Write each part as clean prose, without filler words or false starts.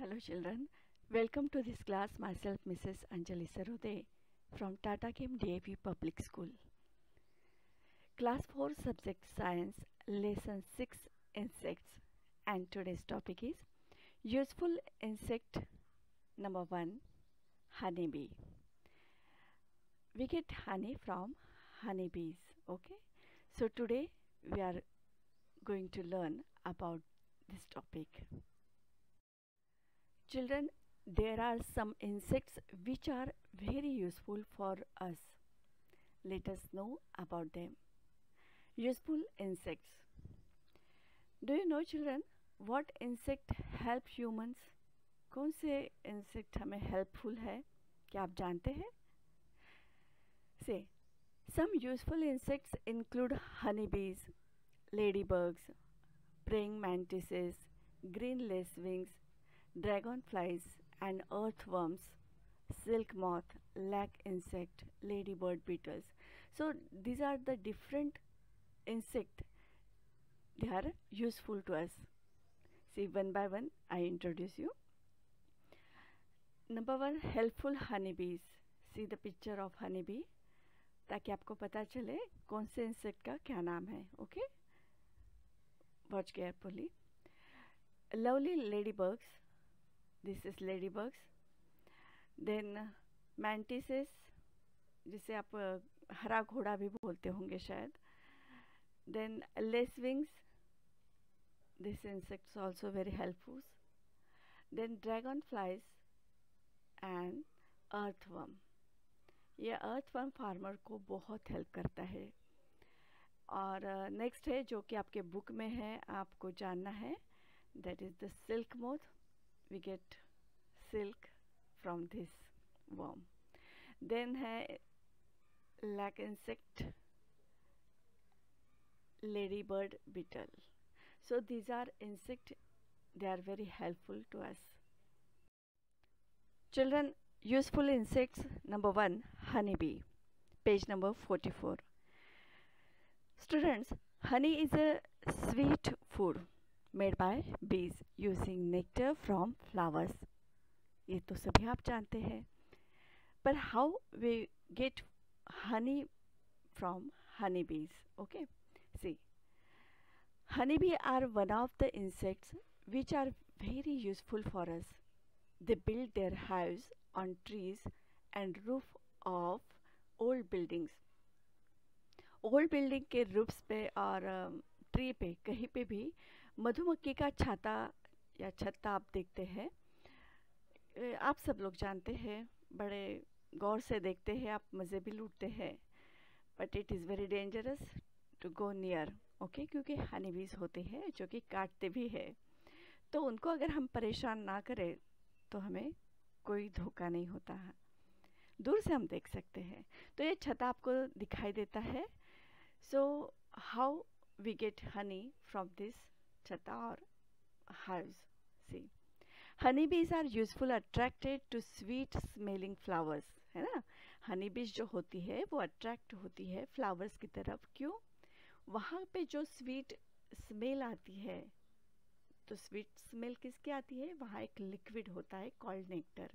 Hello children, welcome to this class. Myself Mrs. Anjali Sarode from Tata Kim DAV Public School. Class 4 subject science lesson 6 insects, and today's topic is useful insect number 1, honeybee. We get honey from honeybees. Okay, so today we are going to learn about this topic. Children, there are some insects which are very useful for us. Let us know about them. Useful insects. Do you know children what insect help humans? कौन से insect हमें helpful है? क्या आप जानते हैं? Say, some useful insects include honeybees, ladybugs, praying mantises, green lacewings, dragonflies and earthworms, silk moth, lac insect, ladybird beetles. So these are the different insects. They are useful to us. See, one by one I introduce you. Number 1, helpful honeybees. See the picture of honeybee ताकि आपको पता चले कौन से insect का क्या नाम है. Okay, watch carefully. Lovely ladybugs. This is ladybugs. Then mantises, जिसे आप हरा घोड़ा भी बोलते होंगे शायद. Then lacewings. This insect is also very helpful. Then dragonflies and earthworm. ये earthworm farmer को बहुत हेल्प करता है. और नेक्स्ट है जो कि आपके बुक में है, आपको जानना है, that is the silk moth. We get silk from this worm. Then है lac insect, ladybird beetle. So these are insects, they are very helpful to us. Children, useful insects number 1, honeybee. Page number 44. Students, honey is a sweet food made by bees using nectar from flowers. ये तो सभी आप जानते हैं. But how we get honey from honeybees? Okay, see, honeybee are one of the insects which are very useful for us. They build their hives on trees and roof of old buildings. Old building के roofs पे और tree पे कहीं पे भी मधुमक्खी का छाता या छत्ता आप देखते हैं. आप सब लोग जानते हैं, बड़े गौर से देखते हैं, आप मज़े भी लूटते हैं. But it is very dangerous to go near. Okay, क्योंकि हनीबीज होते हैं जो कि काटते भी हैं. तो उनको अगर हम परेशान ना करें तो हमें कोई धोखा नहीं होता है. दूर से हम देख सकते हैं. तो ये छत्ता आपको दिखाई देता है. So how we get honey from this chata or hives? See, honeybees are useful attracted to sweet smelling flowers. है ना, honeybees जो होती है वो attract होती है flowers की तरफ. क्यों? वहाँ पे जो sweet smell आती है, तो sweet smell किसकी आती है? वहाँ एक liquid होता है called nectar.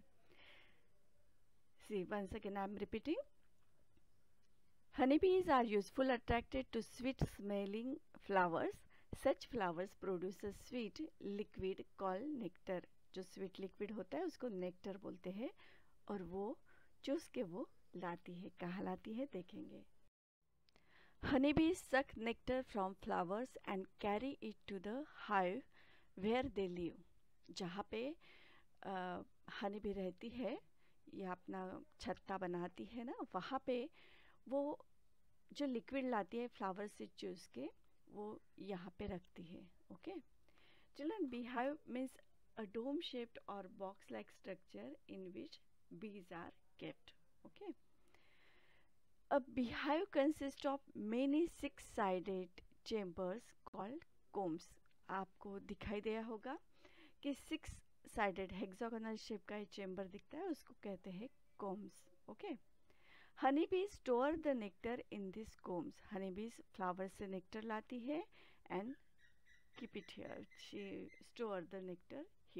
See, once again I am repeating. Honeybees are useful attracted to sweet smelling flowers. Such flowers produce a sweet liquid called nectar. जो sweet liquid होता है उसको nectar बोलते हैं, और वो चूस के वो लाती है. कहाँ लाती है देखेंगे. Honeybees suck nectar from flowers and carry it to the hive where they live. जहाँ पे honeybee रहती है या अपना छत्ता बनाती है ना, वहाँ पे वो जो लिक्विड लाती है फ्लावर से चूस के वो यहाँ पे रखती है. Okay children, beehive means a dome shaped or box like structure in which bees are kept. Okay, a beehive consists of many six-sided chambers called combs. आपको दिखाई दिया होगा कि 6-sided hexagonal shape का ये चेम्बर दिखता है, उसको कहते हैं combs. Okay, honeybees store the nectar in these combs. honeybees flowers से nectar लाती है and keep it here. She store the nectar here.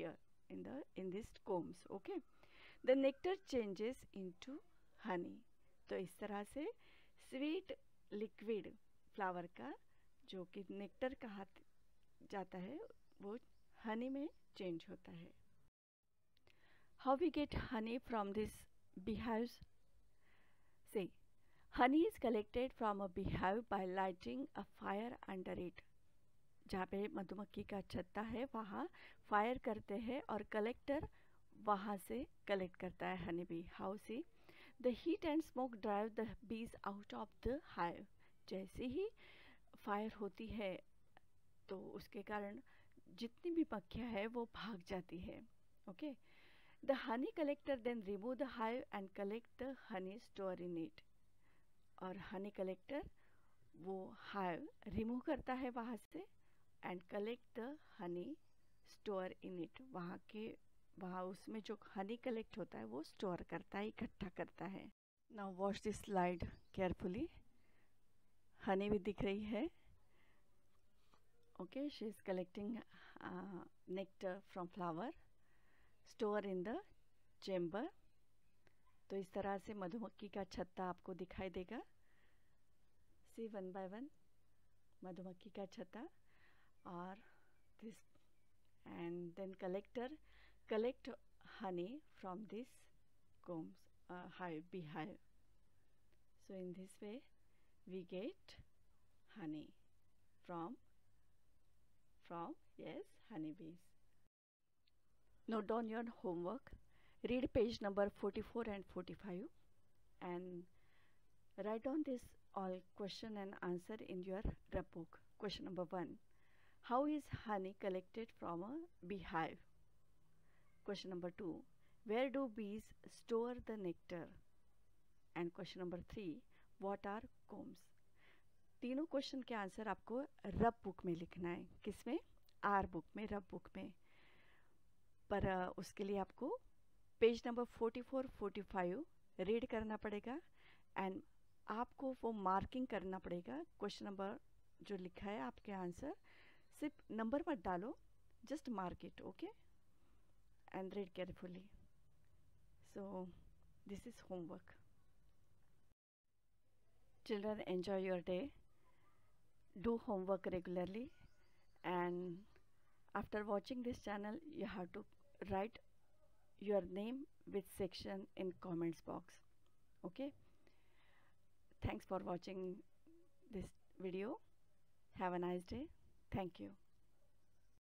in these combs. Okay, the nectar changes into honey. तो इस तरह से स्वीट लिक्विड फ्लावर का जो कि नेक्टर कहा जाता है वो हनी में चेंज होता है. How we get honey from this beehives? See, honey is collected from a beehive by lighting a fire under it. जहाँ पे मधुमक्खी का छत्ता है वहाँ फायर करते हैं और कलेक्टर वहाँ से कलेक्ट करता है honey bee. How see the heat and smoke drive the bees out of the hive. जैसे ही फायर होती है तो उसके कारण जितनी भी मक्खियाँ हैं वो भाग जाती है. Okay, the honey collector then remove the hive and collect the honey store in it. और हनी कलेक्टर वो हाइव रिमूव करता है वहाँ से and collect the honey store in it. वहाँ उसमें जो हनी कलेक्ट होता है वो स्टोर करता है, इकट्ठा करता है. Now watch this slide carefully. Honey भी दिख रही है. Okay, she is collecting nectar from flower, store in the chamber. तो इस तरह से मधुमक्खी का छत्ता आपको दिखाई देगा. सी वन बाय वन मधुमक्खी का छत्ता और this and then collector collect honey from this combs, hive, beehive. So in this way we get honey from yes, honeybees. Note down your homework. Read page number 44 and 45 and write down this all question and answer in your rep book. Question number 1. How is honey collected from a beehive? Question number 2. Where do bees store the nectar? And question number 3. What are combs? तीनों question के answer आपको rough book में लिखना है. किसमें? Are book में, रब book में. पर उसके लिए आपको पेज नंबर 44-45 रीड करना पड़ेगा एंड आपको वो मार्किंग करना पड़ेगा. क्वेश्चन नंबर जो लिखा है आपके आंसर सिर्फ नंबर मत डालो, just mark it. Okay, and read carefully. So this is homework. Children, enjoy your day. Do homework regularly and after watching this channel you have to write your name with section in comments box. Okay, thanks for watching this video. Have a nice day. Thank you.